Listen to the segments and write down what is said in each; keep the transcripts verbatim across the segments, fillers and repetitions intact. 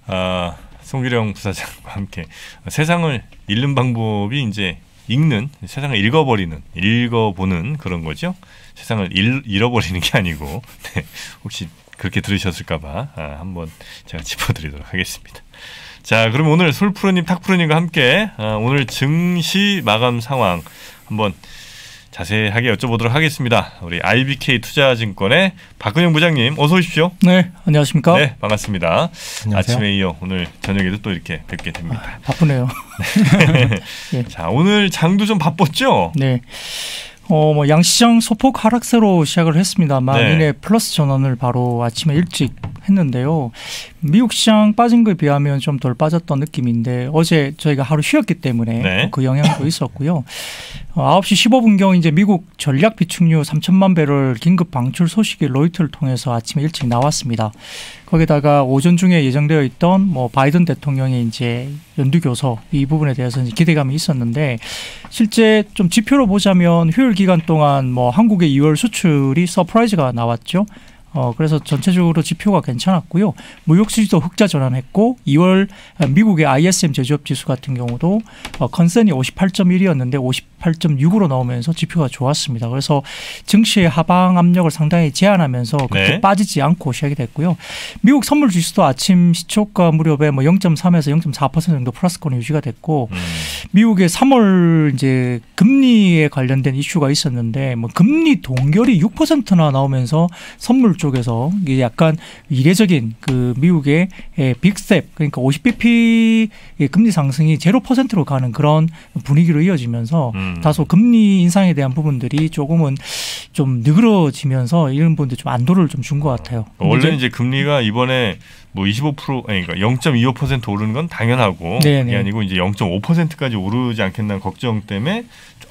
아, 송기령 부사장과 함께 세상을 읽는 방법이 이제 읽는, 세상을 읽어버리는, 읽어보는 그런 거죠. 세상을 잃, 잃어버리는 게 아니고 네, 혹시 그렇게 들으셨을까봐 아, 한번 제가 짚어드리도록 하겠습니다. 자, 그럼 오늘 솔프로님, 탁프로님과 함께 아, 오늘 증시 마감 상황 한번 자세하게 여쭤보도록 하겠습니다. 우리 아이비케이 투자증권의 박근영 부장님 어서 오십시오. 네, 안녕하십니까. 네, 반갑습니다. 안녕하세요. 아침에 이어 오늘 저녁에도 또 이렇게 뵙게 됩니다. 아, 바쁘네요. 네. 자, 오늘 장도 좀 바빴죠? 네. 어, 뭐 양시장 소폭 하락세로 시작을 했습니다만 네. 이내 플러스 전환을 바로 아침에 일찍 했는데요. 미국 시장 빠진 거에 비하면 좀 덜 빠졌던 느낌인데 어제 저희가 하루 쉬었기 때문에 네. 그 영향도 있었고요. 어, 아홉 시 십오 분경 이제 미국 전략 비축유 삼천만 배럴 긴급 방출 소식이 로이터를 통해서 아침에 일찍 나왔습니다. 거기다가 오전 중에 예정되어 있던 뭐 바이든 대통령의 이제 연두교서 이 부분에 대해서 이제 기대감이 있었는데 실제 좀 지표로 보자면 휴일 기간 동안 뭐 한국의 이월 수출이 서프라이즈가 나왔죠. 어, 그래서 전체적으로 지표가 괜찮았고요. 무역 수지도 흑자 전환했고 이월 미국의 아이에스엠 제조업 지수 같은 경우도 어, 컨센이 오십팔 점 일이었는데 오십팔 점 육으로 나오면서 지표가 좋았습니다. 그래서 증시의 하방 압력을 상당히 제한하면서 그렇게 네. 빠지지 않고 시작이 됐고요. 미국 선물 지수도 아침 시초가 무렵에 뭐 영 점 삼에서 영 점 사 퍼센트 정도 플러스권이 유지가 됐고 음. 미국의 삼월 이제 금리에 관련된 이슈가 있었는데 뭐 금리 동결이 육 퍼센트나 나오면서 선물 쪽에서 이게 약간 이례적인 그 미국의 빅스텝 그러니까 오십 비피 금리 상승이 영 퍼센트로 가는 그런 분위기로 이어지면서 음. 다소 다소 금리 인상에 대한 부분들이 조금은 좀 느그러지면서 이런 부분들 좀 안도를 좀 준 것 같아요. 원래 이제 금리가 이번에 뭐 이십오 퍼센트 아니 그러니까 영 점 이오 퍼센트 오르는 건 당연하고 네네. 그게 아니고 이제 영 점 오 퍼센트까지 오르지 않겠다는 걱정 때문에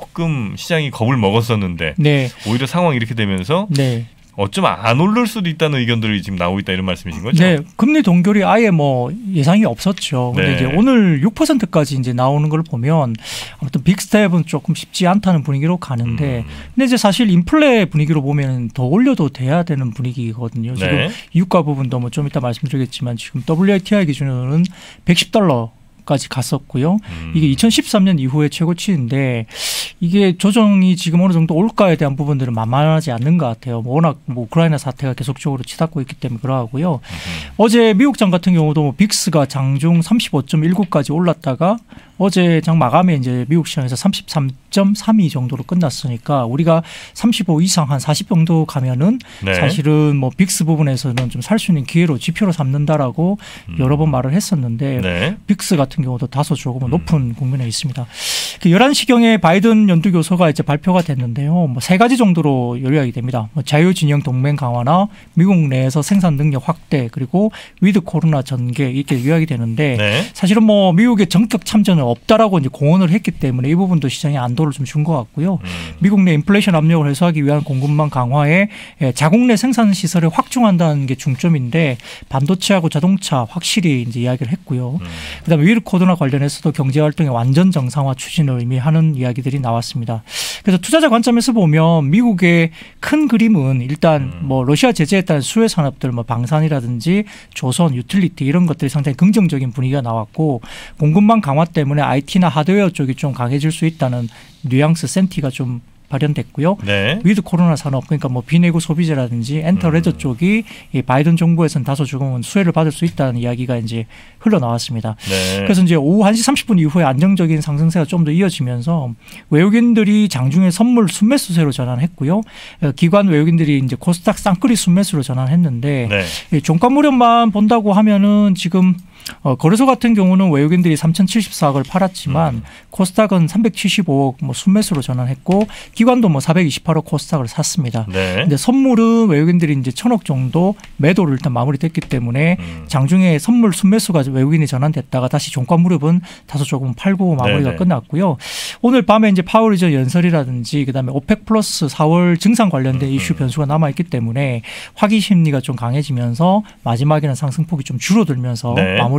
조금 시장이 겁을 먹었었는데 네, 오히려 상황이 이렇게 되면서 네. 어쩜 안 오를 수도 있다는 의견들이 지금 나오고 있다 이런 말씀이신 거죠? 네, 금리 동결이 아예 뭐 예상이 없었죠. 근데 네. 이제 오늘 육 퍼센트까지 이제 나오는 걸 보면 아무튼 빅스텝은 조금 쉽지 않다는 분위기로 가는데, 음. 근데 이제 사실 인플레 분위기로 보면 더 올려도 돼야 되는 분위기거든요. 지금 네. 유가 부분도 뭐 좀 이따 말씀드리겠지만 지금 더블유티아이 기준으로는 백십 달러. 까지 갔었고요. 음. 이게 이천십삼 년 이후의 최고치인데 이게 조정이 지금 어느 정도 올까에 대한 부분들은 만만하지 않는 것 같아요. 뭐 워낙 뭐 우크라이나 사태가 계속적으로 치닫고 있기 때문에 그러하고요. 음. 어제 미국장 같은 경우도 뭐 빅스가 장중 삼십오 점 일구까지 올랐다가 어제 장 마감에 이제 미국 시장에서 삼십삼 점 삼이 정도로 끝났으니까 우리가 삼십오 이상 한 사십 정도 가면은 네. 사실은 뭐 빅스 부분에서는 좀 살 수 있는 기회로 지표로 삼는다라고 음. 여러 번 말을 했었는데 네. 빅스 같은 경우도 다소 조금은 음. 높은 국면에 있습니다. 그 열한 시경에 바이든 연두교서가 이제 발표가 됐는데요. 뭐 세 가지 정도로 요약이 됩니다. 뭐 자유진영 동맹 강화나 미국 내에서 생산 능력 확대 그리고 위드 코로나 전개 이렇게 요약이 되는데 네. 사실은 뭐 미국의 전격 참전은 없다라고 이제 공언을 했기 때문에 이 부분도 시장에 안도를 좀 준 것 같고요. 음. 미국 내 인플레이션 압력을 해소하기 위한 공급망 강화에 자국 내 생산 시설을 확충한다는 게 중점인데 반도체하고 자동차 확실히 이제 이야기를 했고요. 음. 그다음에 위드 코로나 관련해서도 경제 활동의 완전 정상화 추진을 의미하는 이야기들이 나왔습니다. 그래서 투자자 관점에서 보면 미국의 큰 그림은 일단 음. 뭐 러시아 제재에 따른 수혜 산업들 뭐 방산이라든지 조선, 유틸리티 이런 것들이 상당히 긍정적인 분위기가 나왔고 공급망 강화 때문에 아이티나 하드웨어 쪽이 좀 강해질 수 있다는 뉘앙스 센티가 좀 발현됐고요. 네. 위드 코로나 산업 그러니까 뭐 비내구 소비재라든지 엔터레저 음. 쪽이 이 바이든 정부에서는 다소 조금은 수혜를 받을 수 있다는 이야기가 이제 흘러나왔습니다. 네. 그래서 이제 오후 한 시 삼십 분 이후에 안정적인 상승세가 좀 더 이어지면서 외국인들이 장중에 선물 순매수세로 전환했고요. 기관 외국인들이 이제 코스닥 쌍끌이 순매수로 전환했는데 네. 종가 무렵만 본다고 하면은 지금 어, 거래소 같은 경우는 외국인들이 삼천칠십사억을 팔았지만 음. 코스닥은 삼백칠십오억 뭐 순매수로 전환했고 기관도 뭐 사백이십팔억 코스닥을 샀습니다. 네. 근데 선물은 외국인들이 이제 천억 정도 매도를 일단 마무리됐기 때문에 음. 장중에 선물 순매수가 외국인이 전환됐다가 다시 종가 무렵은 다소 조금 팔고 마무리가 네네. 끝났고요. 오늘 밤에 이제 파월 의전 연설이라든지 그다음에 오펙 플러스 사월 증상 관련된 음. 이슈 변수가 남아 있기 때문에 화기 심리가 좀 강해지면서 마지막에는 상승폭이 좀 줄어들면서 네. 마무리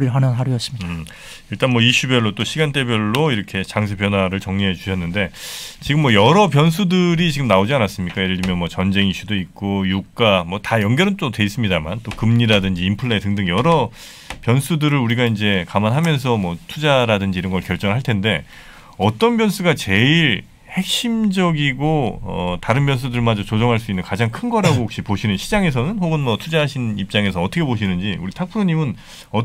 마무리를 하는 하루였습니다. 음, 일단 뭐 이슈별로 또 시간대별로 이렇게 장세 변화를 정리해 주셨는데 지금 뭐 여러 변수들이 지금 나오지 않았습니까? 예를 들면 뭐 전쟁 이슈도 있고 유가 뭐 다 연결은 또 돼 있습니다만 또 금리라든지 인플레 등등 여러 변수들을 우리가 이제 감안하면서 뭐 투자라든지 이런 걸 결정할 텐데 어떤 변수가 제일 핵심적이고 어, 다른 변수들마저 조정할 수 있는 가장 큰 거라고 혹시 보시는 시장에서는 혹은 뭐 투자하신 입장에서 어떻게 보시는지 우리 탁프로님은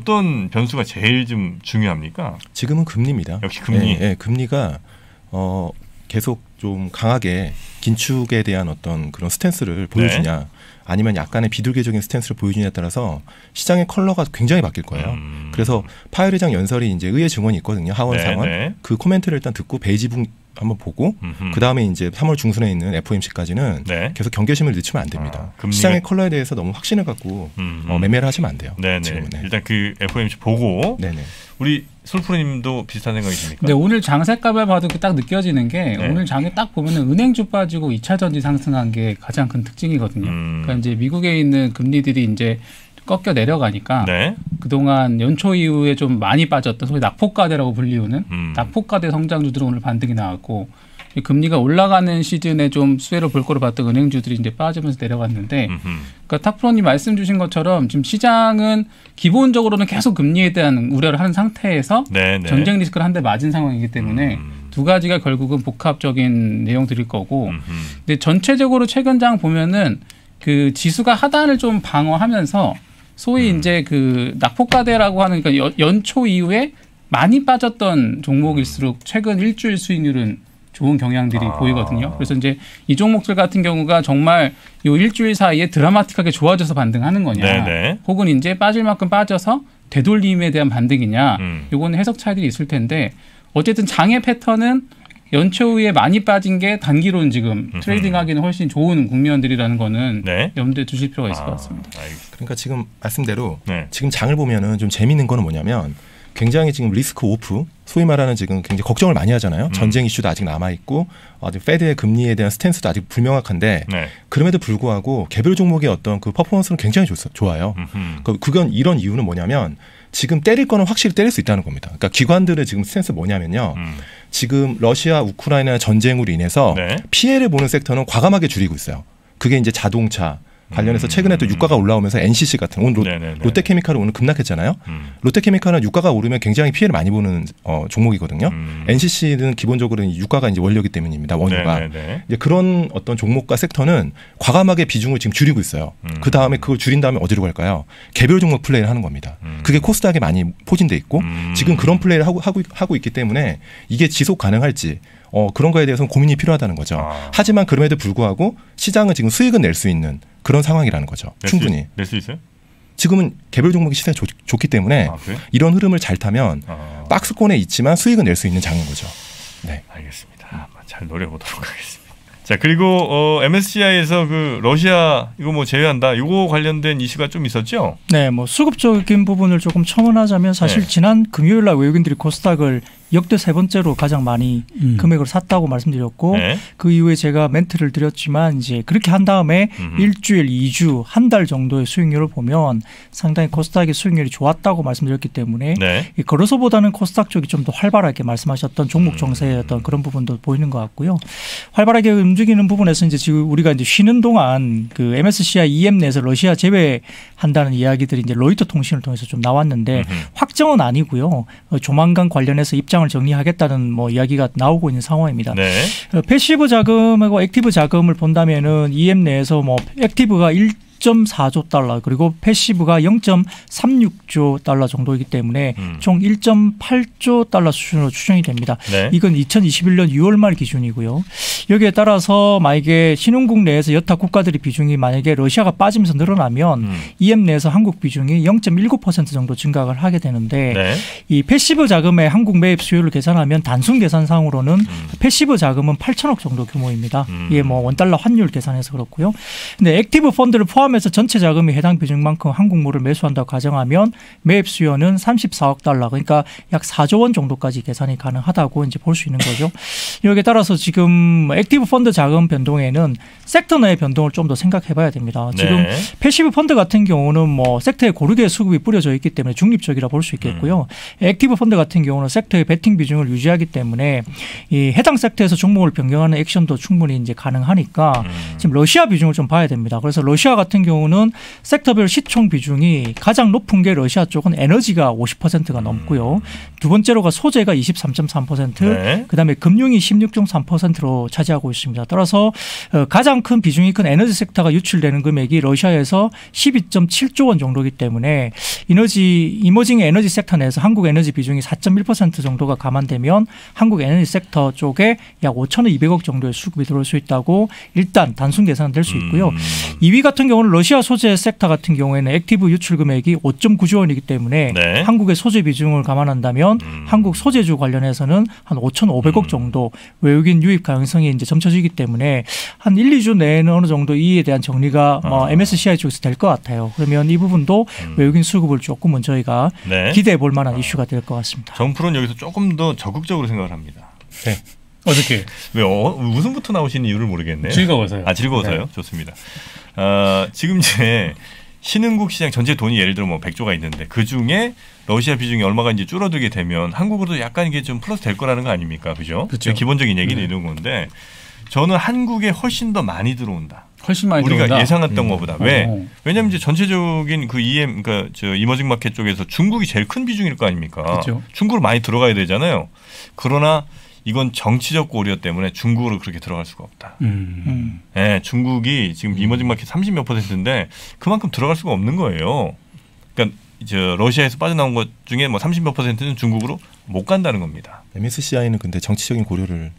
어떤 변수가 제일 좀 중요합니까? 지금은 금리입니다. 역시 금리. 네, 네, 금리가 어, 계속 좀 강하게 긴축에 대한 어떤 그런 스탠스를 보여주냐, 네. 아니면 약간의 비둘기적인 스탠스를 보여주냐에 따라서 시장의 컬러가 굉장히 바뀔 거예요. 음. 그래서 파웰 의장 연설이 이제 의회 증언이 있거든요. 하원, 네, 상원. 네. 그 코멘트를 일단 듣고 베이지북 한번 보고 그 다음에 이제 삼월 중순에 있는 에프오엠씨까지는 네. 계속 경계심을 늦추면 안 됩니다. 아, 시장의 컬러에 대해서 너무 확신을 갖고 어, 매매를 하시면 안 돼요. 네네. 일단 그 에프오엠씨 보고 네네. 우리 솔프로님도 비슷한 생각이십니까? 네, 오늘 장세값을 봐도 딱 느껴지는 게 네. 오늘 장에 딱 보면은 은행주 빠지고 이 차 전지 상승한 게 가장 큰 특징이거든요. 음. 그러니까 이제 미국에 있는 금리들이 이제 꺾여 내려가니까 네. 그동안 연초 이후에 좀 많이 빠졌던 소위 낙폭과대라고 불리우는 음. 낙폭과대 성장주들은 오늘 반등이 나왔고 금리가 올라가는 시즌에 좀 수혜를 볼 거로 봤던 은행주들이 이제 빠지면서 내려갔는데 음흠. 그러니까 탁프로님 말씀 주신 것처럼 지금 시장은 기본적으로는 계속 금리에 대한 우려를 하는 상태에서 네네. 전쟁 리스크를 한 대 맞은 상황이기 때문에 음. 두 가지가 결국은 복합적인 내용들일 거고 음흠. 근데 전체적으로 최근 장 보면은 그 지수가 하단을 좀 방어하면서 소위 음. 이제 그 낙폭과대라고 하는 그러니까 연초 이후에 많이 빠졌던 종목일수록 최근 일주일 수익률은 좋은 경향들이 아. 보이거든요. 그래서 이제 이 종목들 같은 경우가 정말 요 일주일 사이에 드라마틱하게 좋아져서 반등하는 거냐, 네네. 혹은 이제 빠질 만큼 빠져서 되돌림에 대한 반등이냐, 음. 요거는 해석 차이들이 있을 텐데 어쨌든 장의 패턴은 연초 후에 많이 빠진 게 단기로는 지금 음흠. 트레이딩하기는 훨씬 좋은 국면들이라는 거는 네. 염두에 두실 필요가 있을 아, 것 같습니다. 알겠습니다. 그러니까 지금 말씀대로 네. 지금 장을 보면은 좀 재미있는 거는 뭐냐면 굉장히 지금 리스크 오프, 소위 말하는 지금 굉장히 걱정을 많이 하잖아요. 음. 전쟁 이슈도 아직 남아있고 아직 페드의 금리에 대한 스탠스도 아직 불명확한데 네. 그럼에도 불구하고 개별 종목의 어떤 그 퍼포먼스는 굉장히 좋, 좋아요. 그, 그건 이런 이유는 뭐냐면 지금 때릴 거는 확실히 때릴 수 있다는 겁니다. 그러니까 기관들의 지금 스탠스 뭐냐면요. 음. 지금 러시아 우크라이나 전쟁으로 인해서 네. 피해를 보는 섹터는 과감하게 줄이고 있어요. 그게 이제 자동차 관련해서 최근에 또 유가가 올라오면서 엔씨씨 같은 오늘 로, 롯데케미칼은 오늘 급락했잖아요. 음. 롯데케미칼은 유가가 오르면 굉장히 피해를 많이 보는 어, 종목이거든요. 음. 엔씨씨는 기본적으로 유가가 이제 원료이기 때문입니다. 원유가 이제 그런 어떤 종목과 섹터는 과감하게 비중을 지금 줄이고 있어요. 음. 그 다음에 그걸 줄인 다음에 어디로 갈까요? 개별 종목 플레이를 하는 겁니다. 음. 그게 코스닥에 많이 포진돼 있고 음. 지금 그런 플레이를 하고 하고 하고 있기 때문에 이게 지속 가능할지. 어, 그런 거에 대해서는 고민이 필요하다는 거죠. 아. 하지만 그럼에도 불구하고 시장은 지금 수익은 낼 수 있는 그런 상황이라는 거죠. 낼 충분히. 낼 수 있어요? 지금은 개별 종목이 시세가 좋, 좋기 때문에 아, 그래? 이런 흐름을 잘 타면 아. 박스권에 있지만 수익은 낼 수 있는 장인 거죠. 네. 알겠습니다. 잘 노려보도록 하겠습니다. 자, 그리고 어, 엠에스시아이에서 그 러시아 이거 뭐 제외한다. 이거 관련된 이슈가 좀 있었죠? 네, 뭐 수급적인 부분을 조금 첨언하자면 사실 네. 지난 금요일 날 외국인들이 코스닥을 역대 세 번째로 가장 많이 음. 금액을 샀다고 말씀드렸고 네. 그 이후에 제가 멘트를 드렸지만 이제 그렇게 한 다음에 음흠. 일주일, 이 주, 한 달 정도의 수익률을 보면 상당히 코스닥의 수익률이 좋았다고 말씀드렸기 때문에 네. 걸어서보다는 코스닥 쪽이 좀 더 활발하게 말씀하셨던 종목 정세의 어떤 그런 부분도 보이는 것 같고요. 활발하게 움직이는 부분에서 이제 지금 우리가 이제 쉬는 동안 그 엠에스시아이 이엠 내에서 러시아 제외한다는 이야기들이 이제 로이터 통신을 통해서 좀 나왔는데 음흠. 확정은 아니고요. 조만간 관련해서 입장 을 정리하겠다는 뭐 이야기가 나오고 있는 상황입니다. 네. 패시브 자금하고 액티브 자금을 본다면은 이엠 내에서 뭐 액티브가 일 점 사 조 달러 그리고 패시브가 영 점 삼육 조 달러 정도이기 때문에 음. 총 일 점 팔 조 달러 수준으로 추정이 됩니다. 네. 이건 이천이십일 년 유월 말 기준이고요. 여기에 따라서 만약에 신흥국 내에서 여타 국가들의 비중이 만약에 러시아가 빠지면서 늘어나면 음. 이엠 내에서 한국 비중이 영 점 일구 퍼센트 정도 증가를 하게 되는데 네. 이 패시브 자금의 한국 매입 수요를 계산하면 단순 계산상으로는 음. 패시브 자금은 팔천억 정도 규모입니다. 음. 이게 뭐 원달러 환율 계산해서 그렇고요. 근데 액티브 펀드를 포함 포함해서 전체 자금이 해당 비중만큼 한국물을 매수한다고 가정하면 매입 수요는 삼십사억 달러, 그러니까 약 사조 원 정도까지 계산이 가능하다고 이제 볼 수 있는 거죠. 여기에 따라서 지금 액티브 펀드 자금 변동에는 섹터 내의 변동을 좀 더 생각해봐야 됩니다. 지금 네. 패시브 펀드 같은 경우는 뭐 섹터에 고르게 수급이 뿌려져 있기 때문에 중립적이라 볼 수 있겠고요. 음. 액티브 펀드 같은 경우는 섹터의 베팅 비중을 유지하기 때문에 이 해당 섹터에서 종목을 변경하는 액션도 충분히 이제 가능하니까 음. 지금 러시아 비중을 좀 봐야 됩니다. 그래서 러시아 같은 경우는 섹터별 시총 비중이 가장 높은 게 러시아 쪽은 에너지가 오십 퍼센트가 넘고요. 음. 두 번째로가 소재가 이십삼 점 삼 퍼센트, 네. 그다음에 금융이 십육 점 삼 퍼센트로 차지하고 있습니다. 따라서 가장 큰 비중이 큰 에너지 섹터가 유출되는 금액이 러시아에서 십이 점 칠조 원 정도이기 때문에 에너지 이머징 에너지 섹터 내에서 한국 에너지 비중이 사 점 일 퍼센트 정도가 감안되면 한국 에너지 섹터 쪽에 약 오천이백억 정도의 수급이 들어올 수 있다고 일단 단순 계산될 수 있고요. 음. 이 위 같은 경우는 러시아 소재 섹터 같은 경우에는 액티브 유출 금액이 오 점 구조 원이기 때문에 네. 한국의 소재 비중을 감안한다면 음. 한국 소재주 관련해서는 한 오천오백억 음. 정도 외국인 유입 가능성이 이제 점쳐지기 때문에 한 일, 이 주 내에는 어느 정도 이에 대한 정리가 어. 뭐 엠에스시아이 쪽에서 될 것 같아요. 그러면 이 부분도 음. 외국인 수급을 조금은 저희가 네. 기대해 볼 만한 어. 이슈가 될 것 같습니다. 정프로는 여기서 조금 더 적극적으로 생각을 합니다. 네. 어떻게? 왜 어, 웃음부터 나오시는 이유를 모르겠네요. 즐거워서요. 아 즐거워서요? 네. 좋습니다. 어, 지금 이제 신흥국 시장 전체 돈이 예를 들어 뭐 백조가 있는데 그 중에 러시아 비중이 얼마가 이제 줄어들게 되면 한국으로도 약간 이게 좀 플러스 될 거라는 거 아닙니까? 그죠? 그렇죠. 기본적인 얘기는 네. 이런 건데 저는 한국에 훨씬 더 많이 들어온다. 훨씬 많이 우리가 들어온다. 예상했던 음. 것보다. 왜? 왜냐하면 이제 전체적인 그 이엠, 그러니까 저 이머징 마켓 쪽에서 중국이 제일 큰 비중일 거 아닙니까? 그렇죠. 중국으로 많이 들어가야 되잖아요. 그러나 이건 정치적 고려 때문에 중국으로 그렇게 들어갈 수가 없다. 음. 음. 네, 중국이 지금 음. 이머징 마켓 삼십 몇 퍼센트인데 그만큼 들어갈 수가 없는 거예요. 그러니까 저 러시아에서 빠져나온 것 중에 뭐 삼십 몇 퍼센트는 중국으로 못 간다는 겁니다. 엠에스시아이는 근데 정치적인 고려를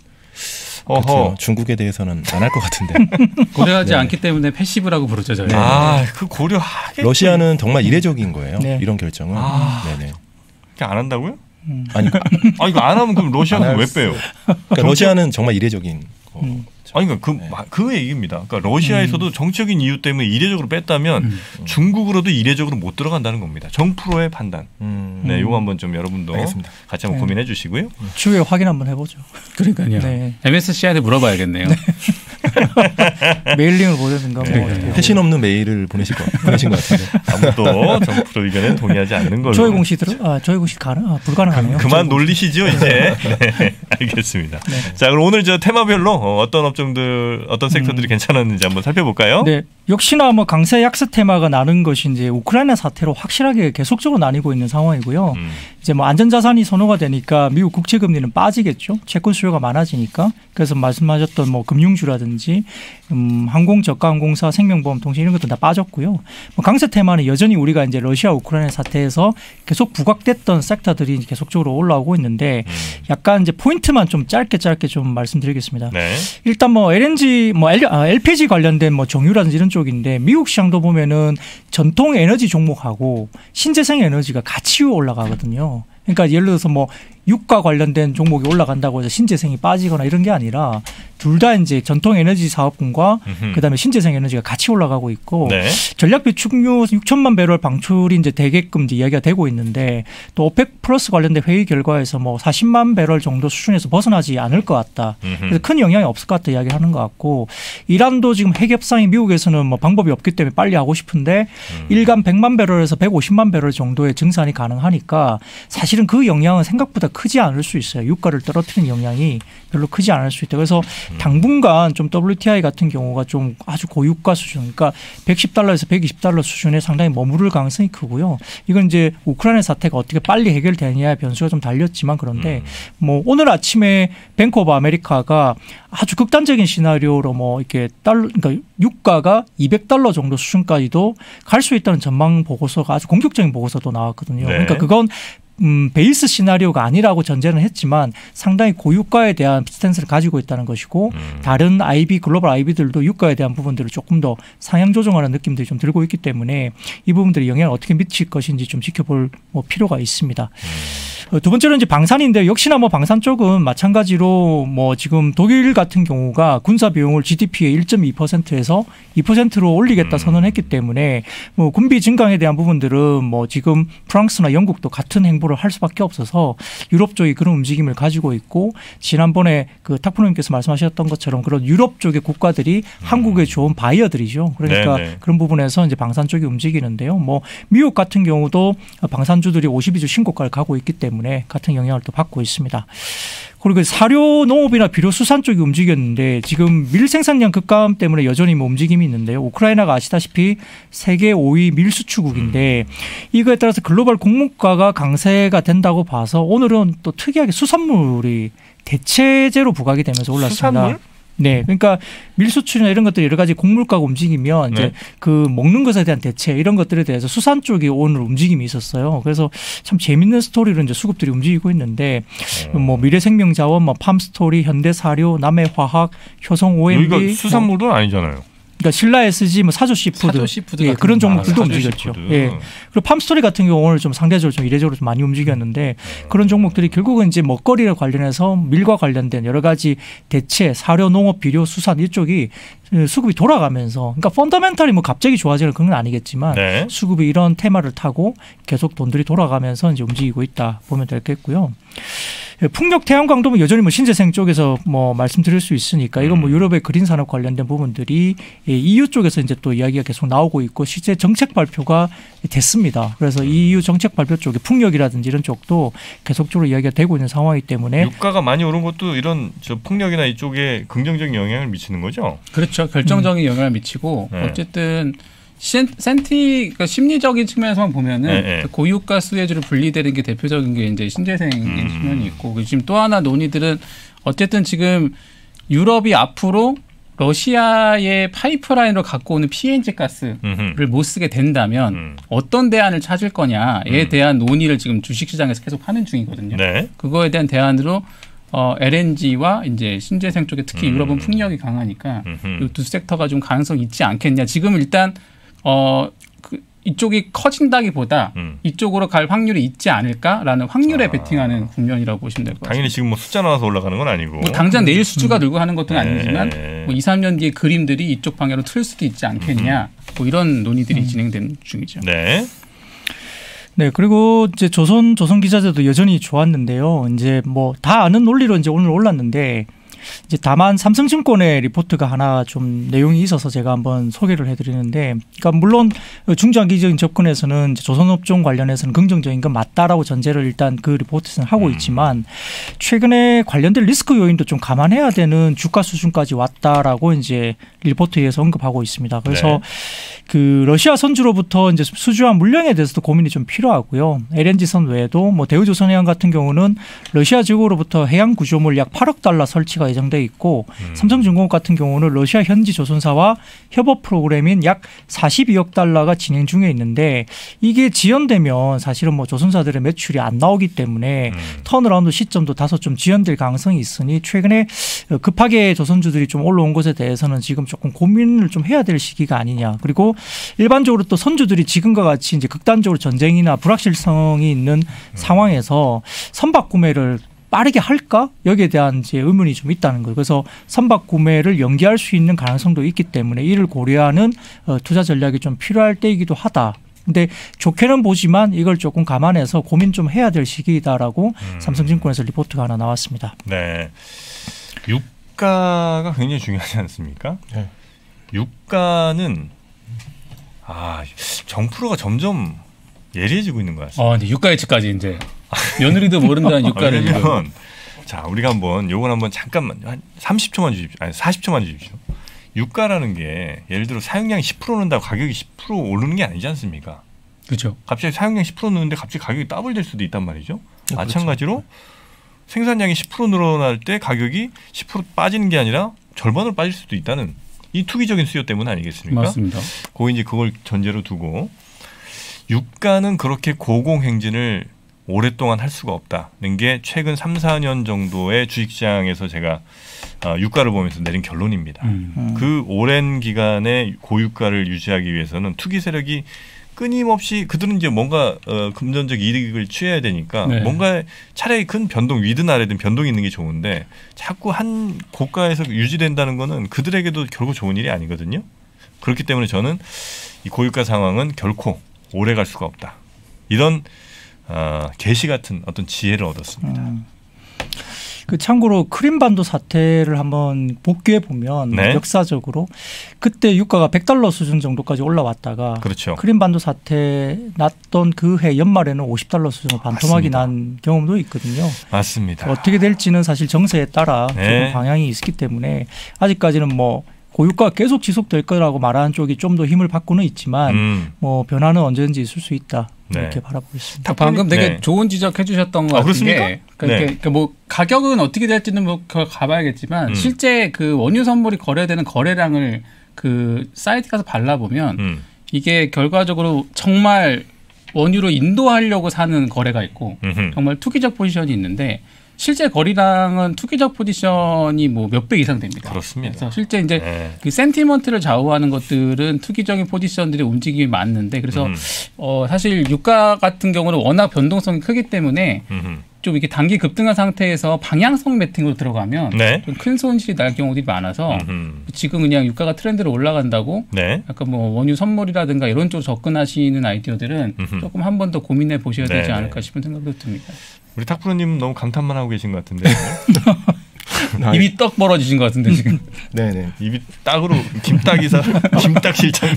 어허. 중국에 대해서는 안 할 것 같은데. 고려하지 네. 않기 때문에 패시브라고 부르죠. 저희. 네. 아, 그 고려하겠지. 러시아는 정말 이례적인 거예요. 네. 이런 결정은. 아, 네네. 그냥 안 한다고요? 음. 아니, 아 이거 안 하면 그럼 러시아는 왜 빼요? 그러니까 러시아는 정말 이례적인 거. 음. 아니 그러니까 그, 네. 그 얘기입니다. 그러니까 러시아에서도 음. 정치적인 이유 때문에 이례적으로 뺐다면 음. 중국으로도 이례적으로 못 들어간다는 겁니다. 정프로의 판단. 음. 네, 이거 한번 좀 여러분도 알겠습니다. 같이 한번 네. 고민해 주시고요. 추후에 확인 한번 해보죠. 그러니까요. 네. 엠에스시아이한테 물어봐야겠네요. 네. 메일링을 보내든가. 뭐 회신 없는 메일을 보내실 거 보내신 것 같은데. 아무도 정프로 의견에 동의하지 않는 걸로. 저희 공식 들어? 아, 저희 공식 가능? 아, 불가능하네요. 그만 놀리시죠 이제. 네, 알겠습니다. 네. 자, 그럼 오늘 저 테마별로 어떤 업종들, 어떤 섹터들이 음. 괜찮았는지 한번 살펴볼까요? 네, 역시나 뭐 강세 약세 테마가 나는 것이 이제 우크라이나 사태로 확실하게 계속적으로 나뉘고 있는 상황이고요. 음. 이제 뭐 안전자산이 선호가 되니까 미국 국채금리는 빠지겠죠. 채권 수요가 많아지니까. 그래서 말씀하셨던 뭐 금융주라든지 음, 항공, 저가항공사, 생명보험, 통신 이런 것도 다 빠졌고요. 뭐 강세 테마는 여전히 우리가 이제 러시아 우크라이나 사태에서 계속 부각됐던 섹터들이 계속적으로 올라오고 있는데 음. 약간 이제 포인트만 좀 짧게 짧게 좀 말씀드리겠습니다. 네. 일단 뭐 엘엔지, 뭐 엘피지 관련된 뭐 정유라든지 이런 쪽인데 미국 시장도 보면은 전통 에너지 종목하고 신재생 에너지가 같이 올라가거든요. 그러니까 예를 들어서 뭐 유가 관련된 종목이 올라간다고 해서 신재생이 빠지거나 이런 게 아니라 둘 다 이제 전통 에너지 사업군과 음흠. 그다음에 신재생 에너지가 같이 올라가고 있고 네. 전략 비축유 육천만 배럴 방출이 이제 되게끔 이제 이야기가 되고 있는데 또 오펙 플러스 관련된 회의 결과에서 뭐 사십만 배럴 정도 수준에서 벗어나지 않을 것 같다. 음흠. 그래서 큰 영향이 없을 것 같다 이야기를 하는 것 같고 이란도 지금 핵 협상이 미국에서는 뭐 방법이 없기 때문에 빨리 하고 싶은데 음. 일간 백만 배럴에서 백오십만 배럴 정도의 증산이 가능하니까 사실은 그 영향은 생각보다 크지 않을 수 있어요. 유가를 떨어뜨리는 영향이 별로 크지 않을 수 있다. 그래서 당분간 좀 더블유티아이 같은 경우가 좀 아주 고유가 수준, 그러니까 백십 달러에서 백이십 달러 수준에 상당히 머무를 가능성이 크고요. 이건 이제 우크라이나 사태가 어떻게 빨리 해결되느냐의 변수가 좀 달렸지만 그런데 뭐 오늘 아침에 뱅크 오브 아메리카가 아주 극단적인 시나리오로 뭐 이렇게 달러, 그러니까 유가가 이백 달러 정도 수준까지도 갈 수 있다는 전망 보고서가 아주 공격적인 보고서도 나왔거든요. 네. 그러니까 그건 음, 베이스 시나리오가 아니라고 전제는 했지만 상당히 고유가에 대한 스탠스를 가지고 있다는 것이고 음. 다른 아이비, 글로벌 아이비들도 유가에 대한 부분들을 조금 더 상향 조정하는 느낌들이 좀 들고 있기 때문에 이 부분들이 영향을 어떻게 미칠 것인지 좀 지켜볼 뭐 필요가 있습니다. 음. 두 번째로 이제 방산인데 역시나 뭐 방산 쪽은 마찬가지로 뭐 지금 독일 같은 경우가 군사 비용을 지디피의 일 점 이 퍼센트에서 이 퍼센트로 올리겠다 선언했기 때문에 뭐 군비 증강에 대한 부분들은 뭐 지금 프랑스나 영국도 같은 행보를 할 수밖에 없어서 유럽 쪽이 그런 움직임을 가지고 있고 지난번에 그 탁프로님께서 말씀하셨던 것처럼 그런 유럽 쪽의 국가들이 음. 한국에 좋은 바이어들이죠. 그러니까 네네. 그런 부분에서 이제 방산 쪽이 움직이는데요. 뭐 미국 같은 경우도 방산주들이 오십이 주 신고가를 가고 있기 때문에 같은 영향을 또 받고 있습니다. 그리고 사료 농업이나 비료 수산 쪽이 움직였는데 지금 밀 생산량 급감 때문에 여전히 뭐 움직임이 있는데요. 우크라이나가 아시다시피 세계 오 위 밀 수출국인데 이거에 따라서 글로벌 곡물가가 강세가 된다고 봐서 오늘은 또 특이하게 수산물이 대체제로 부각이 되면서 올랐습니다. 수산물? 네, 그러니까 밀수출이나 이런 것들이 여러 가지 곡물가가 움직이면 이제 네. 그 먹는 것에 대한 대체 이런 것들에 대해서 수산 쪽이 오늘 움직임이 있었어요. 그래서 참 재밌는 스토리로 이제 수급들이 움직이고 있는데 어. 뭐 미래생명자원, 뭐 팜스토리, 현대사료, 남해화학, 효성 오엠비 여기가 수산물은 뭐. 아니잖아요. 그러니까 신라 에스지, 뭐 사조 시푸드, 사조 시푸드 예, 그런 종목들도 아, 움직였죠. 예. 그리고 팜스토리 같은 경우 오늘 좀 상대적으로 좀 이례적으로 좀 많이 움직였는데 음. 그런 종목들이 결국은 이제 먹거리를 관련해서 밀과 관련된 여러 가지 대체, 사료, 농업, 비료, 수산 이쪽이 수급이 돌아가면서 그러니까 펀더멘탈이 뭐 갑자기 좋아지는 그런 건 아니겠지만 네. 수급이 이런 테마를 타고 계속 돈들이 돌아가면서 이제 움직이고 있다 보면 되겠고요. 풍력 태양광도 여전히 뭐 신재생 쪽에서 뭐 말씀드릴 수 있으니까 이건 뭐 유럽의 그린 산업 관련된 부분들이 이유 쪽에서 이제 또 이야기가 계속 나오고 있고 실제 정책 발표가 됐습니다. 그래서 이유 정책 발표 쪽에 풍력이라든지 이런 쪽도 계속적으로 이야기가 되고 있는 상황이기 때문에 유가가 많이 오른 것도 이런 저 풍력이나 이쪽에 긍정적인 영향을 미치는 거죠. 그렇죠. 결정적인 음. 영향을 미치고 네. 어쨌든 센티 그러니까 심리적인 측면에서만 보면은 네, 네. 고유가 수혜주로 분리되는 게 대표적인 게 이제 신재생 음. 측면이 있고 지금 또 하나 논의들은 어쨌든 지금 유럽이 앞으로 러시아의 파이프라인으로 갖고 오는 피엔지 가스를 음흠. 못 쓰게 된다면 음. 어떤 대안을 찾을 거냐에 음. 대한 논의를 지금 주식시장에서 계속 하는 중이거든요. 네. 그거에 대한 대안으로 어, 엘엔지와 이제 신재생 쪽에 특히 음. 유럽은 풍력이 강하니까 이 두 섹터가 좀 가능성이 있지 않겠냐. 지금 일단 어, 그 이쪽이 커진다기보다 음. 이쪽으로 갈 확률이 있지 않을까라는 확률에 아. 베팅하는 국면이라고 보시면 될 것 같습니다. 당연히 지금 뭐 숫자 나와서 올라가는 건 아니고 뭐 당장 내일 수주가 음. 늘고 하는 것도 네. 아니지만 뭐 이, 삼 년 뒤에 그림들이 이쪽 방향으로 틀 수도 있지 않겠냐. 음. 뭐 이런 논의들이 음. 진행되는 중이죠. 네. 네, 그리고 이제 조선 조선 기자재도 여전히 좋았는데요. 이제 뭐 다 아는 논리로 이제 오늘 올랐는데 이제 다만 삼성증권의 리포트가 하나 좀 내용이 있어서 제가 한번 소개를 해드리는데, 그러니까 물론 중장기적인 접근에서는 이제 조선업종 관련해서는 긍정적인 건 맞다라고 전제를 일단 그 리포트에서는 하고 있지만 최근에 관련된 리스크 요인도 좀 감안해야 되는 주가 수준까지 왔다라고 이제 리포트에서 언급하고 있습니다. 그래서 네. 그 러시아 선주로부터 이제 수주한 물량에 대해서도 고민이 좀 필요하고요. 엘엔지선 외에도 뭐 대우조선해양 같은 경우는 러시아 지구로부터 해양 구조물 약 팔억 달러 설치가 예정돼 있고 음. 삼성중공업 같은 경우는 러시아 현지 조선사와 협업 프로그램인 약 사십이억 달러가 진행 중에 있는데 이게 지연되면 사실은 뭐 조선사들의 매출이 안 나오기 때문에 음. 턴어라운드 시점도 다소 좀 지연될 가능성이 있으니 최근에 급하게 조선주들이 좀 올라온 것에 대해서는 지금 조금 고민을 좀 해야 될 시기가 아니냐. 그리고 일반적으로 또 선주들이 지금과 같이 이제 극단적으로 전쟁이나 불확실성이 있는 음. 상황에서 선박 구매를 빠르게 할까? 여기에 대한 이제 의문이 좀 있다는 거예요. 그래서 선박 구매를 연기할 수 있는 가능성도 있기 때문에 이를 고려하는 투자 전략이 좀 필요할 때이기도 하다. 근데 좋게는 보지만 이걸 조금 감안해서 고민 좀 해야 될 시기이다라고 음. 삼성증권에서 리포트가 하나 나왔습니다. 네. 유가가 굉장히 중요하지 않습니까? 네. 유가는 아, 정프로가 점점 예리해지고 있는 것 같습니다. 어, 근데 유가 예측까지 이제 며느리도 모른다는 유가를 그러면 자, 우리가 한번 요건 한번 잠깐만 한 삼십 초만 주십시오. 아니 사십 초만 주십시오. 유가라는 게 예를 들어 사용량이 십 퍼센트 는다고 가격이 십 퍼센트 오르는 게 아니지 않습니까? 그렇죠. 갑자기 사용량 십 퍼센트 느는데 갑자기 가격이 더블될 수도 있단 말이죠. 네, 마찬가지로 그렇죠. 생산량이 십 퍼센트 늘어날 때 가격이 십 퍼센트 빠지는 게 아니라 절반으로 빠질 수도 있다는 이 투기적인 수요 때문 아니겠습니까? 맞습니다. 그 이제 그걸 전제로 두고 유가는 그렇게 고공행진을 오랫동안 할 수가 없다는 게 최근 삼, 사 년 정도의 주식시장에서 제가 유가를 보면서 내린 결론입니다. 음. 그 오랜 기간의 고유가를 유지하기 위해서는 투기 세력이 끊임없이 그들은 이제 뭔가 어, 금전적 이득을 취해야 되니까 네. 뭔가 차라리 큰 변동 위든 아래든 변동이 있는 게 좋은데 자꾸 한 고가에서 유지된다는 거는 그들에게도 결국 좋은 일이 아니거든요. 그렇기 때문에 저는 이 고유가 상황은 결코 오래 갈 수가 없다. 이런 어, 계시 같은 어떤 지혜를 얻었습니다. 음. 그 참고로 크림반도 사태를 한번 복귀해 보면 네. 역사적으로 그때 유가가 백 달러 수준 정도까지 올라왔다가 그렇죠. 크림반도 사태 났던 그 해 연말에는 오십 달러 수준으로 반토막이 맞습니다. 난 경험도 있거든요. 맞습니다. 어떻게 될지는 사실 정세에 따라 네. 조금 방향이 있기 때문에 아직까지는 뭐 고유가가 계속 지속될 거라고 말하는 쪽이 좀 더 힘을 받고는 있지만 음. 뭐 변화는 언제든지 있을 수 있다. 이렇게 네. 바라보고 있습니다. 방금 되게 네. 좋은 지적해 주셨던 것 아, 같은 그렇습니까? 게 그러니까, 네. 그러니까 뭐 가격은 어떻게 될지는 뭐 가봐야겠지만 음. 실제 그 원유 선물이 거래되는 거래량을 그 사이트 가서 발라보면 음. 이게 결과적으로 정말 원유로 인도하려고 사는 거래가 있고 음흠. 정말 투기적 포지션이 있는데 실제 거래량은 투기적 포지션이 뭐 몇 배 이상 됩니다. 그렇습니다. 그래서 실제 이제 네. 그 센티먼트를 좌우하는 것들은 투기적인 포지션들의 움직임이 많은데 그래서 음. 어 사실 유가 같은 경우는 워낙 변동성이 크기 때문에 음. 좀 이게 단기 급등한 상태에서 방향성 매팅으로 들어가면 네. 좀 큰 손실이 날 경우들이 많아서 음. 지금 그냥 유가가 트렌드로 올라간다고 네. 약간 뭐 원유 선물이라든가 이런 쪽으로 접근하시는 아이디어들은 음. 조금 한 번 더 고민해 보셔야 되지 네. 않을까 싶은 생각도 듭니다. 우리 탁프로님 너무 감탄만 하고 계신 것 같은데 입이 떡 벌어지신 것 같은데 지금. 네네. 입이 딱으로 김딱이사 김딱 실장님.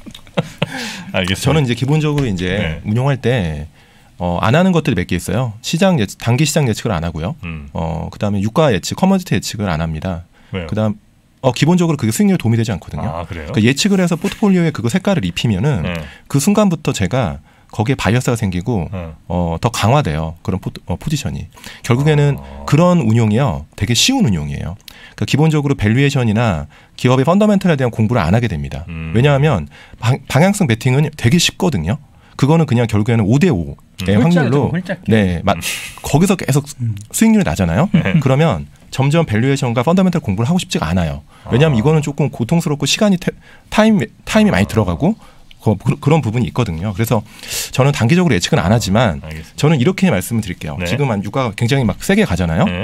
알겠습니다. 저는 이제 기본적으로 이제 네. 운용할 때 어, 안 하는 것들이 몇 개 있어요. 시장 예측, 단기 시장 예측을 안 하고요. 음. 어, 그다음에 유가 예측, 커머디티 예측을 안 합니다. 왜요? 그다음 어, 기본적으로 그게 수익률에 도움이 되지 않거든요. 아, 그래요? 그러니까 예측을 해서 포트폴리오에 그거 색깔을 입히면은 네. 그 순간부터 제가 거기에 바이어스가 생기고 네. 어, 더 강화돼요. 그런 포, 어, 포지션이. 결국에는 아. 그런 운용이요. 되게 쉬운 운용이에요. 그러니까 기본적으로 밸류에이션이나 기업의 펀더멘털에 대한 공부를 안 하게 됩니다. 음. 왜냐하면 방, 방향성 베팅은 되게 쉽거든요. 그거는 그냥 결국에는 오 대 오의 음. 확률로 네, 마, 거기서 계속 음. 수익률이 나잖아요. 네. 그러면 점점 밸류에이션과 펀더멘털 공부를 하고 싶지가 않아요. 왜냐하면 아. 이거는 조금 고통스럽고 시간이 태, 타임 타임이 많이 들어가고 그, 그런 부분이 있거든요. 그래서 저는 단기적으로 예측은 안 하지만 알겠습니다. 저는 이렇게 말씀을 드릴게요. 네. 지금 유가가 굉장히 막 세게 가잖아요. 네.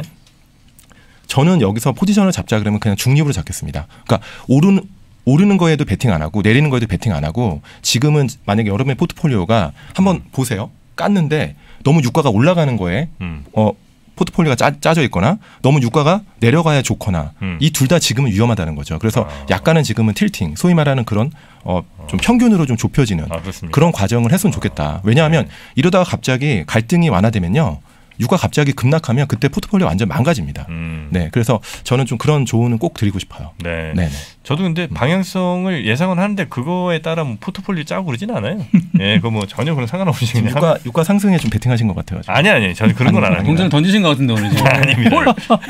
저는 여기서 포지션을 잡자 그러면 그냥 중립으로 잡겠습니다. 그러니까 오르는 오르는 거에도 베팅 안 하고 내리는 거에도 베팅 안 하고 지금은 만약에 여러분의 포트폴리오가 한번 음. 보세요. 깠는데 너무 유가가 올라가는 거에 음. 어, 포트폴리오가 짜, 짜져 있거나 너무 유가가 내려가야 좋거나 음. 이 둘 다 지금은 위험하다는 거죠. 그래서 아. 약간은 지금은 틸팅, 소위 말하는 그런 어, 좀 평균으로 좀 좁혀지는 아, 그런 과정을 했으면 좋겠다. 왜냐하면 네. 이러다가 갑자기 갈등이 완화되면요. 유가 갑자기 급락하면 그때 포트폴리오 완전 망가집니다. 음. 네, 그래서 저는 좀 그런 조언은 꼭 드리고 싶어요. 네, 네네. 저도 근데 방향성을 예상은 하는데 그거에 따라 뭐 포트폴리오 짜고 그러진 않아요. 예, 그거 뭐 전혀 그런 상관없이 그냥 유가 유가 상승에 좀 베팅하신 것 같아요. 아니 아니, 저는 그런 건 안 합니다. 동전 던지신 것 같은데 오늘 지금. 아닙니다.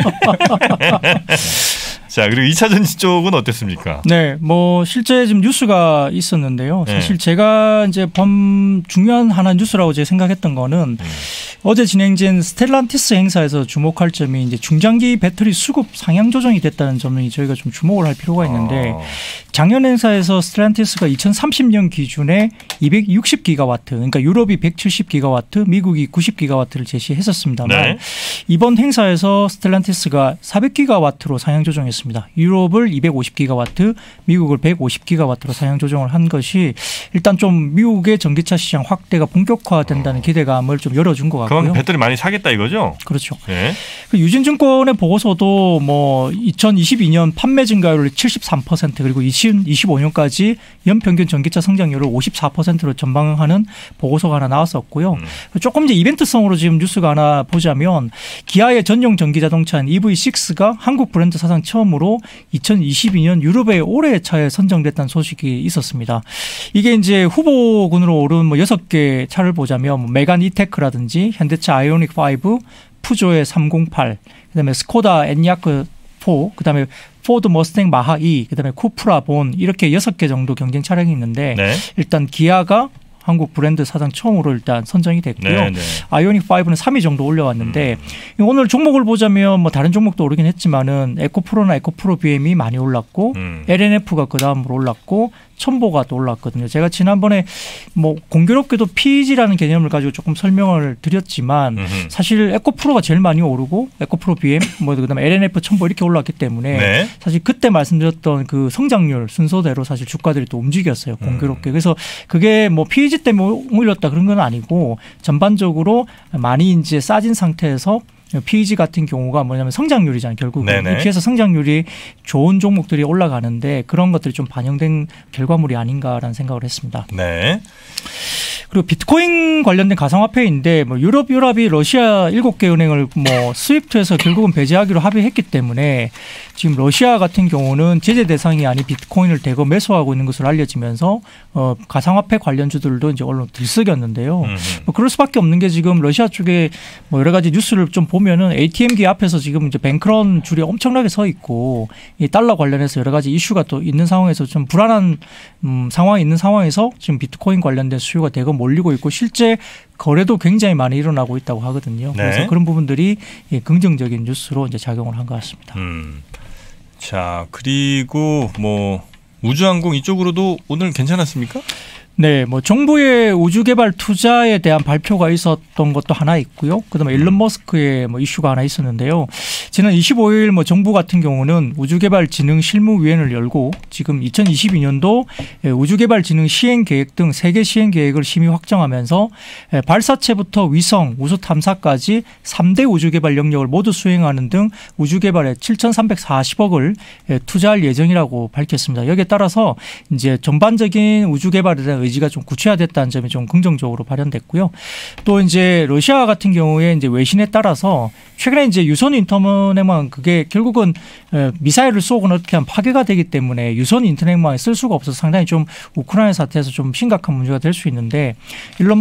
자, 그리고 이 차 전지 쪽은 어땠습니까? 네, 뭐 실제 지금 뉴스가 있었는데요. 사실 네. 제가 이제 범 중요한 하나 뉴스라고 제가 생각했던 거는 음. 어제 진행된 스텔란티스 행사에서 주목할 점이 이제 중장기 배터리 수급 상향 조정이 됐다는 점이 저희가 좀 주목을 할 필요가 있는데 아. 작년 행사에서 스텔란티스가 이천삼십 년 기준에 이백육십 기가와트, 그러니까 유럽이 백칠십 기가와트, 미국이 구십 기가와트를 제시했었습니다만 네. 이번 행사에서 스텔란티스가 사백 기가와트로 상향 조정했습니다. 유럽을 이백오십 기가와트, 미국을 백오십 기가와트로 상향 조정을 한 것이 일단 좀 미국의 전기차 시장 확대가 본격화된다는 기대감을 좀 열어준 것 같고요. 그럼 배터리 많이 사겠다 이거죠? 그렇죠. 네. 그 유진증권의 보고서도 뭐 이천이십이 년 판매 증가율 칠십삼 퍼센트 그리고 이천이십오 년까지 연평균 전기차 성장률을 오십사 퍼센트로 전망하는 보고서가 하나 나왔었고요. 음. 조금 이제 이벤트성으로 지금 뉴스가 하나 보자면 기아의 전용 전기자동차인 이브이 식스가 한국 브랜드 사상 처음으로 이천이십이 년 유럽의 올해의 차에 선정됐다는 소식이 있었습니다. 이게 이제 후보군으로 오른 뭐 여섯 개 차를 보자면 뭐 메간 이테크라든지 현대차 아이오닉 오, 푸조의 삼공팔, 그다음에 스코다 에니아크 사, 그다음에 포드 머스탱 마하 이, 그다음에 쿠프라 본 이렇게 여섯 개 정도 경쟁 차량이 있는데 네. 일단 기아가 한국 브랜드 사상 처음으로 일단 선정이 됐고요. 네네. 아이오닉 오는 삼 위 정도 올려왔는데 음. 오늘 종목을 보자면 뭐 다른 종목도 오르긴 했지만은 에코프로나 에코프로 비엠이 많이 올랐고 음. 엘엔에프가 그 다음으로 올랐고 첨보가 또 올랐거든요. 제가 지난번에 뭐 공교롭게도 피이지라는 개념을 가지고 조금 설명을 드렸지만 음흠. 사실 에코프로가 제일 많이 오르고 에코프로 비엠 뭐 그다음에 엘엔에프 첨보 이렇게 올랐기 때문에 네. 사실 그때 말씀드렸던 그 성장률 순서대로 사실 주가들이 또 움직였어요. 공교롭게. 음. 그래서 그게 뭐 피이지 때문에 올렸다 그런 건 아니고 전반적으로 많이 이제 싸진 상태에서 피이지 같은 경우가 뭐냐면 성장률이잖아요. 결국은 이피에스 성장률이 좋은 종목들이 올라가는데 그런 것들이 좀 반영된 결과물이 아닌가라는 생각을 했습니다. 네. 그리고 비트코인 관련된 가상화폐인데 뭐 유럽 유럽이 러시아 일곱 개 은행을 뭐 스위프트에서 결국은 배제하기로 합의했기 때문에 지금 러시아 같은 경우는 제재 대상이 아닌 비트코인을 대거 매수하고 있는 것으로 알려지면서 어 가상화폐 관련주들도 이제 언론 들썩였는데요. 음. 뭐 그럴 수밖에 없는 게 지금 러시아 쪽에 뭐 여러 가지 뉴스를 좀 보면은 에이티엠기 앞에서 지금 이제 뱅크런 줄이 엄청나게 서 있고 이 달러 관련해서 여러 가지 이슈가 또 있는 상황에서 좀 불안한 음, 상황이 있는 상황에서 지금 비트코인 관련된 수요가 대거 몰리고 있고 실제 거래도 굉장히 많이 일어나고 있다고 하거든요. 네. 그래서 그런 부분들이 긍정적인 뉴스로 이제 작용을 한 것 같습니다. 음. 자, 그리고 뭐 우주항공 이쪽으로도 오늘 괜찮았습니까? 네, 뭐 정부의 우주 개발 투자에 대한 발표가 있었던 것도 하나 있고요. 그다음에 일론 머스크의 뭐 이슈가 하나 있었는데요. 지난 이십오일 뭐 정부 같은 경우는 우주개발진흥실무위원회를 열고 지금 이천이십이 년도 우주개발진흥 시행계획 등 세 개 시행계획을 심의 확정하면서 발사체부터 위성, 우주탐사까지 삼 대 우주개발 영역을 모두 수행하는 등 우주개발에 칠천삼백사십억을 투자할 예정이라고 밝혔습니다. 여기에 따라서 이제 전반적인 우주개발에 대한 의지가 좀 구체화됐다는 점이 좀 긍정적으로 발현됐고요. 또 이제 러시아 같은 경우에 이제 외신에 따라서 최근에 이제 유선 인터넷망 그게 결국은 미사일을 쏘거나 어떻게 하면 파괴가 되기 때문에 유선 인터넷망에 쓸 수가 없어서 상당히 좀 우크라이나 사태에서 좀 심각한 문제가 될 수 있는데 일론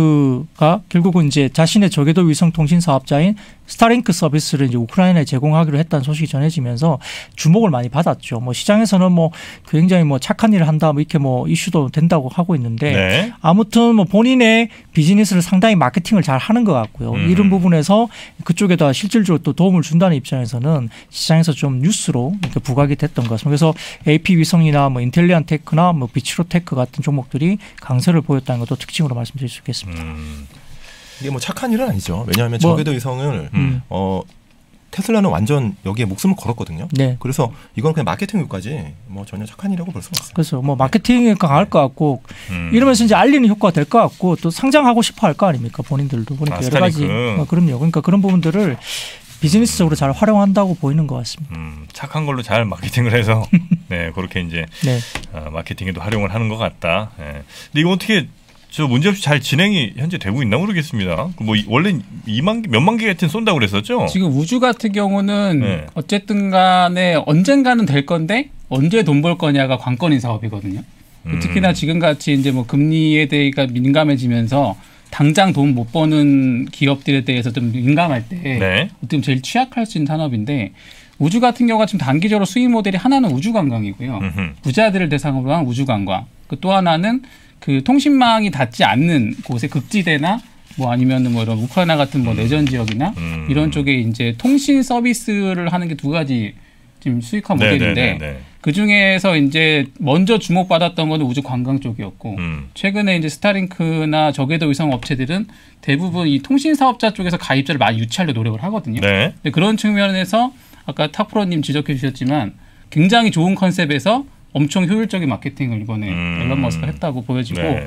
머스크가 결국은 이제 자신의 저궤도 위성 통신 사업자인 스타링크 서비스를 이제 우크라이나에 제공하기로 했다는 소식이 전해지면서 주목을 많이 받았죠. 뭐 시장에서는 뭐 굉장히 뭐 착한 일을 한다 뭐 이렇게 뭐 이슈도 된다고 하고 있는데 네. 아무튼 뭐 본인의 비즈니스를 상당히 마케팅을 잘 하는 것 같고요. 음. 이런 부분에서 그쪽에다 실질적으로 또 도움을 준다는 입장에서는 시장에서 좀 뉴스로 이렇게 부각이 됐던 것 같습니다. 그래서 에이피 위성이나 뭐 인텔리안 테크나 뭐 비치로 테크 같은 종목들이 강세를 보였다는 것도 특징으로 말씀드릴 수 있겠습니다. 음. 이게 뭐 착한 일은 아니죠. 왜냐하면 뭐, 저궤도 위성을 음. 어, 테슬라는 완전 여기에 목숨을 걸었거든요. 네. 그래서 이건 그냥 마케팅 효과지 뭐 전혀 착한 일이라고 볼 수는 없어요. 그래서 뭐 마케팅이 강할 것 같고 음. 이러면서 이제 알리는 효과가 될 것 같고 또 상장하고 싶어 할 거 아닙니까 본인들도 그러니까 아, 여러 가지 뭐 그럼요. 그러니까 그런 부분들을 비즈니스적으로 잘 활용한다고 보이는 것 같습니다. 음, 착한 걸로 잘 마케팅을 해서 네 그렇게 이제 네. 어, 마케팅에도 활용을 하는 것 같다. 네. 근데 이거 어떻게 저 문제없이 잘 진행이 현재 되고 있나 모르겠습니다. 뭐 원래 이만 개, 몇만 개 같은 쏜다고 그랬었죠? 지금 우주 같은 경우는 네. 어쨌든 간에 언젠가는 될 건데 언제 돈 벌 거냐가 관건인 사업이거든요. 음. 특히나 지금 같이 이제 뭐 금리에 대해서 민감해지면서 당장 돈 못 버는 기업들에 대해서 좀 민감할 때 네. 어떻게 제일 취약할 수 있는 산업인데 우주 같은 경우가 지금 단기적으로 수익 모델이 하나는 우주 관광이고요. 음흠. 부자들을 대상으로 한 우주 관광. 그 또 하나는 그 통신망이 닿지 않는 곳에 극지대나 뭐 아니면은 뭐 이런 우크라이나 같은 뭐 내전 지역이나 음. 이런 쪽에 이제 통신 서비스를 하는 게 두 가지 지금 수익화 모델인데 네네네네. 그 중에서 이제 먼저 주목받았던 건 우주 관광 쪽이었고 음. 최근에 이제 스타링크나 저궤도 위성 업체들은 대부분 이 통신 사업자 쪽에서 가입자를 많이 유치하려 노력을 하거든요. 네. 근데 그런 측면에서 아까 탁프로님 지적해 주셨지만 굉장히 좋은 컨셉에서 엄청 효율적인 마케팅을 이번에 음. 앨런 머스크가 했다고 보여지고 네.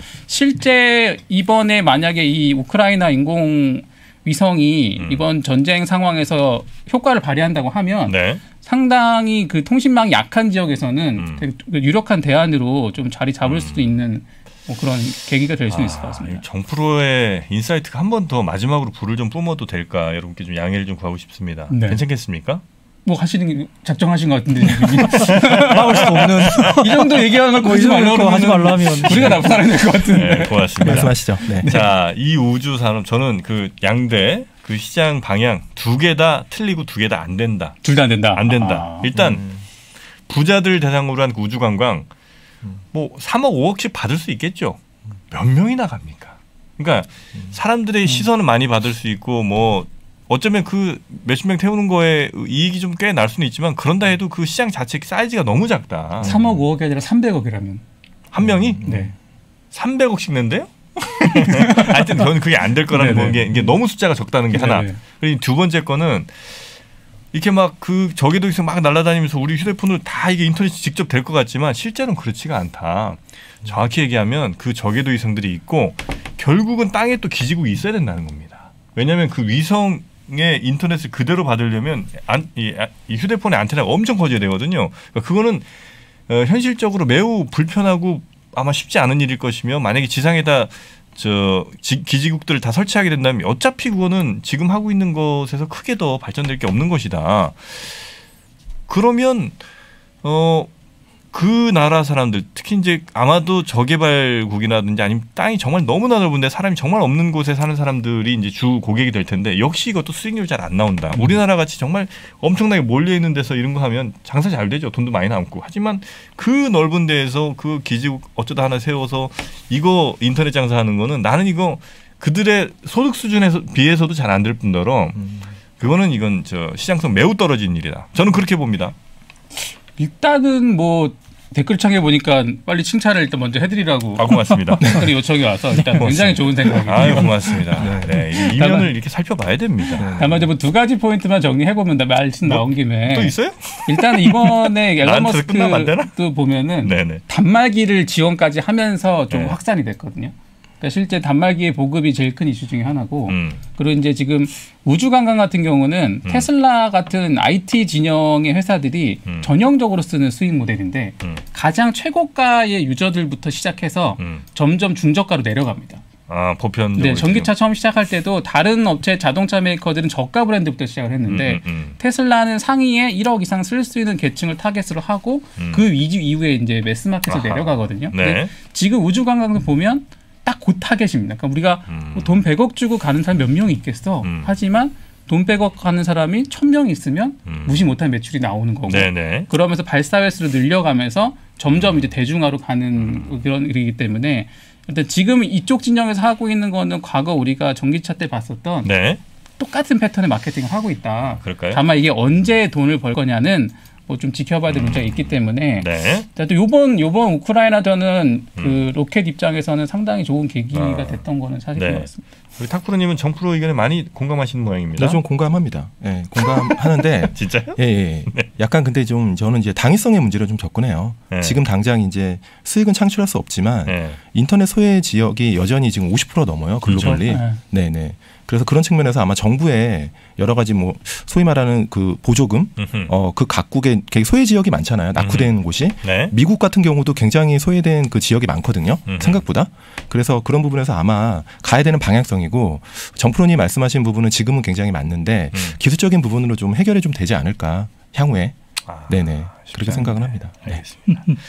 실제 이번에 만약에 이 우크라이나 인공 위성이 음. 이번 전쟁 상황에서 효과를 발휘한다고 하면 네. 상당히 그 통신망이 약한 지역에서는 음. 되게 유력한 대안으로 좀 자리 잡을 음. 수도 있는 뭐 그런 계기가 될 수 아, 있을 것 같습니다. 정프로의 인사이트가 한 번 더 마지막으로 불을 좀 뿜어도 될까 여러분께 좀 양해를 좀 구하고 싶습니다. 네. 괜찮겠습니까? 뭐 하시는 작정하신 것 같은데 막을 수 없는 이 정도 얘기하는 거 하지 말라고 하지 말라면 우리가 나쁜 사람이 될 것 같은데. 네, 고맙습니다. 말씀하시죠. 네. 자, 이 우주 산업 저는 그 양대 그 시장 방향 두 개 다 틀리고 두 개 다 안 된다. 둘 다 안 된다. 안 된다. 아, 일단 음. 부자들 대상으로 한 그 우주 관광 뭐 삼억 오억씩 받을 수 있겠죠. 몇 명이나 갑니까? 그러니까 사람들의 음. 시선은 많이 받을 수 있고 뭐. 어쩌면 그 몇십 명 태우는 거에 이익이 좀 꽤 날 수는 있지만 그런다 해도 그 시장 자체 사이즈가 너무 작다. 삼억 오억이 아니라 삼백억이라면. 한 명이 네. 삼백억씩 낸대요? 하여튼 저는 그게 안 될 거라는 건 게 이게 너무 숫자가 적다는 게 하나. 그리고 두 번째 거는 이렇게 막 그 저기도 막 날아다니면서 우리 휴대폰으로 다 이게 인터넷이 직접 될 것 같지만 실제로는 그렇지가 않다. 정확히 얘기하면 그 저궤도 위성들이 있고 결국은 땅에 또 기지국이 있어야 된다는 겁니다. 왜냐하면 그 위성의 인터넷을 그대로 받으려면 안, 이, 이 휴대폰의 안테나가 엄청 커져야 되거든요. 그러니까 그거는 어, 현실적으로 매우 불편하고 아마 쉽지 않은 일일 것이며 만약에 지상에다 저 지, 기지국들을 다 설치하게 된다면 어차피 그거는 지금 하고 있는 것에서 크게 더 발전될 게 없는 것이다. 그러면 어 그 나라 사람들 특히 이제 아마도 저개발국이라든지 아니면 땅이 정말 너무나 넓은데 사람이 정말 없는 곳에 사는 사람들이 이제 주 고객이 될 텐데 역시 이것도 수익률 잘 안 나온다. 음. 우리나라 같이 정말 엄청나게 몰려 있는 데서 이런 거 하면 장사 잘 되죠. 돈도 많이 남고. 하지만 그 넓은 데에서 그 기지국 어쩌다 하나 세워서 이거 인터넷 장사하는 거는 나는 이거 그들의 소득 수준에 비해서도 잘 안 될 뿐더러 음. 그거는 이건 저 시장성 매우 떨어진 일이다. 저는 그렇게 봅니다. 일단은 뭐 댓글창에 보니까 빨리 칭찬을 일단 먼저 해드리라고. 아, 고맙습니다. 댓글이 요청이 와서 일단 굉장히 좋은 생각이에요. 아, 고맙습니다. 네, 네. 이면을 이렇게 살펴봐야 됩니다. 다만 이제 뭐 두 가지 포인트만 정리해 보면 말씀 뭐, 나온 김에 또 있어요? 일단 이번에 앨런 머스크도 보면은 네네. 단말기를 지원까지 하면서 좀 네. 확산이 됐거든요. 그러니까 실제 단말기의 보급이 제일 큰 이슈 중에 하나고 음. 그리고 이제 지금 우주관광 같은 경우는 음. 테슬라 같은 아이티 진영의 회사들이 음. 전형적으로 쓰는 수익 모델인데 음. 가장 최고가의 유저들부터 시작해서 음. 점점 중저가로 내려갑니다. 아, 보편적으로. 네, 전기차 처음 시작할 때도 다른 업체 자동차 메이커들은 저가 브랜드부터 시작을 했는데 음, 음, 음. 테슬라는 상위에 일억 이상 쓸 수 있는 계층을 타겟으로 하고 음. 그 이후에 이제 매스마켓에 내려가거든요. 네. 근데 지금 우주관광도 보면 딱 그 타겟입니다. 그러니까 우리가 음. 돈 백억 주고 가는 사람 몇 명이 있겠어. 음. 하지만 돈 백억 가는 사람이 천 명 있으면 음. 무시 못한 매출이 나오는 거고. 네네. 그러면서 발사 횟수를 늘려가면서 점점 음. 이제 대중화로 가는 음. 그런 일이기 때문에 일단 지금 이쪽 진영에서 하고 있는 거는 과거 우리가 전기차 때 봤었던 네. 똑같은 패턴의 마케팅을 하고 있다. 그럴까요? 다만 이게 언제 돈을 벌 거냐는 뭐 좀 지켜봐야 될 음. 문제가 있기 때문에 네. 또 요번 요번 우크라이나전은 음. 그 로켓 입장에서는 상당히 좋은 계기가 아. 됐던 거는 사실인 네. 것 같습니다. 우리 탁프로님은 정프로 의견에 많이 공감하시는 모양입니다. 네, 좀 공감합니다. 네, 공감하는데 진짜요? 예, 예. 네. 약간 근데 좀 저는 이제 당위성의 문제를 좀 접근해요. 네. 지금 당장 이제 수익은 창출할 수 없지만 네. 인터넷 소외 지역이 여전히 지금 오십 퍼센트 넘어요. 글로벌리. 그렇죠? 네, 네. 그래서 그런 측면에서 아마 정부의 여러 가지 뭐 소위 말하는 그 보조금, 어, 그 각국의 소외 지역이 많잖아요. 낙후된 음흠. 곳이. 네. 미국 같은 경우도 굉장히 소외된 그 지역이 많거든요. 음흠. 생각보다. 그래서 그런 부분에서 아마 가야 되는 방향성이고 정프로님 말씀하신 부분은 지금은 굉장히 맞는데 음. 기술적인 부분으로 좀 해결이 좀 되지 않을까 향후에. 아, 네네. 그렇게 생각은 합니다. 알겠습니다. 네.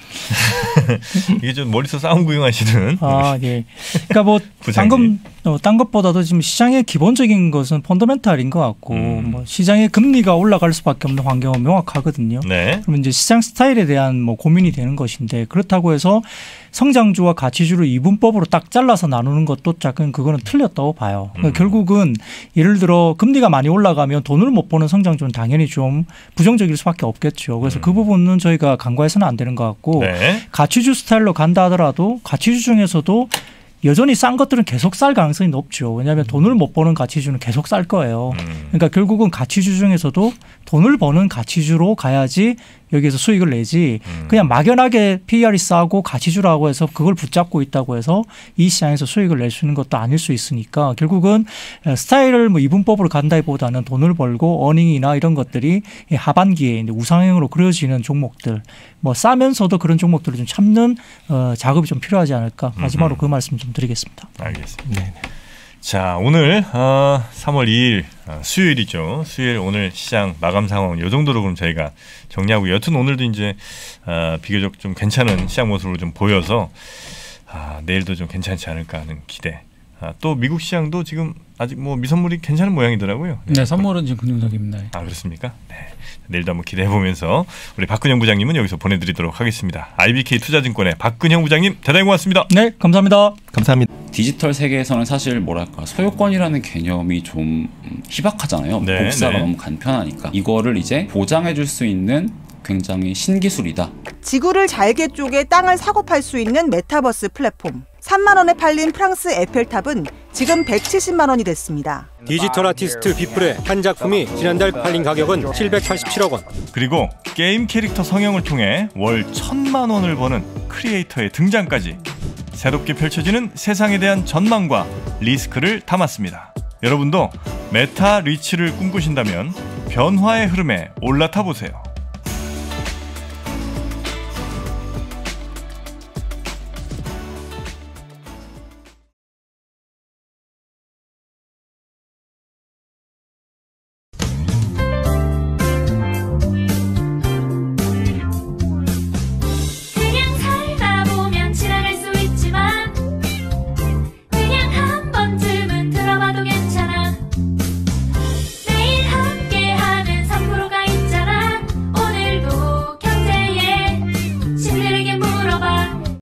이게 좀 머릿속 싸움 구경하시는. 아, 예. 그러니까 뭐 딴 어, 딴 것보다도 지금 시장의 기본적인 것은 펀더멘탈인 것 같고, 음. 뭐 시장의 금리가 올라갈 수밖에 없는 환경은 명확하거든요. 네. 그러면 이제 시장 스타일에 대한 뭐 고민이 되는 것인데 그렇다고 해서 성장주와 가치주를 이분법으로 딱 잘라서 나누는 것도 약간 그거는 틀렸다고 봐요. 그러니까 음. 결국은 예를 들어 금리가 많이 올라가면 돈을 못 버는 성장주는 당연히 좀 부정적일 수밖에 없겠죠. 그래서 음. 그 부분은 저희가 간과해서는 안 되는 것 같고 네. 가치주 스타일로 간다 하더라도 가치주 중에서도 여전히 싼 것들은 계속 쌀 가능성이 높죠. 왜냐하면 돈을 못 버는 가치주는 계속 쌀 거예요. 그러니까 결국은 가치주 중에서도 돈을 버는 가치주로 가야지 여기에서 수익을 내지 그냥 막연하게 피이알이 싸고 가치주라고 해서 그걸 붙잡고 있다고 해서 이 시장에서 수익을 낼 수 있는 것도 아닐 수 있으니까 결국은 스타일을 뭐 이분법으로 간다기보다는 돈을 벌고 어닝이나 이런 것들이 하반기에 이제 우상향으로 그려지는 종목들 뭐 싸면서도 그런 종목들을 좀 참는 어, 작업이 좀 필요하지 않을까 마지막으로 그 말씀 좀 드리겠습니다. 알겠습니다. 네네. 자, 오늘 어, 삼월 이일 어, 수요일이죠. 수요일 오늘 시장 마감 상황은 이 정도로 그럼 저희가 정리하고 여튼 오늘도 이제 어, 비교적 좀 괜찮은 시장 모습으로 좀 보여서 아, 내일도 좀 괜찮지 않을까 하는 기대. 아, 또 미국 시장도 지금 아직 뭐 미선물이 괜찮은 모양이더라고요. 네, 네 선물은 지금 긍정적입니다. 아, 그렇습니까? 네. 내일도 한번 기대해 보면서 우리 박근형 부장님은 여기서 보내드리도록 하겠습니다. 아이비케이 투자증권의 박근형 부장님 대단히 고맙습니다. 네, 감사합니다. 감사합니다. 디지털 세계에서는 사실 뭐랄까 소유권이라는 개념이 좀 희박하잖아요. 네, 복사가 네. 너무 간편하니까 이거를 이제 보장해 줄 수 있는 굉장히 신기술이다. 지구를 잘게 쪼개 땅을 사고 팔 수 있는 메타버스 플랫폼. 삼만 원에 팔린 프랑스 에펠탑은 지금 백칠십만 원이 됐습니다. 디지털 아티스트 비플의 한 작품이 지난달 팔린 가격은 칠백팔십칠억 원. 그리고 게임 캐릭터 성형을 통해 월 천만 원을 버는 크리에이터의 등장까지 새롭게 펼쳐지는 세상에 대한 전망과 리스크를 담았습니다. 여러분도 메타 리치를 꿈꾸신다면 변화의 흐름에 올라타 보세요.